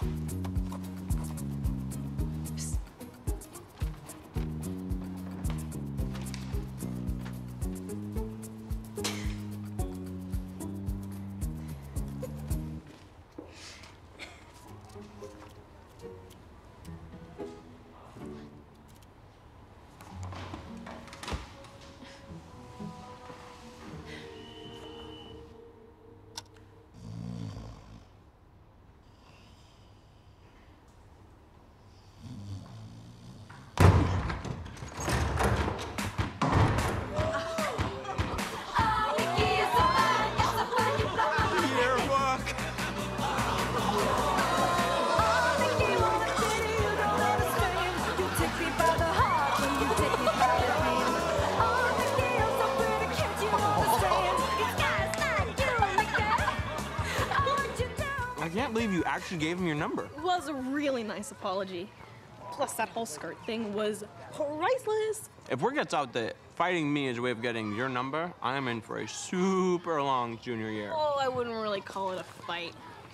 I can't believe you actually gave him your number. It was a really nice apology. Plus, that whole skirt thing was priceless. If word gets out that fighting me is a way of getting your number, I'm in for a super long junior year. Oh, I wouldn't really call it a fight.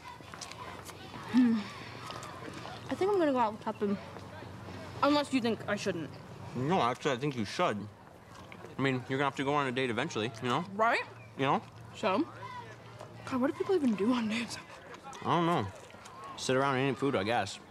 I think I'm gonna go out with Pepin. Unless you think I shouldn't. No, actually, I think you should. I mean, you're gonna have to go on a date eventually, you know? Right? You know? So? God, what do people even do on dates? I don't know. Sit around and eat food, I guess.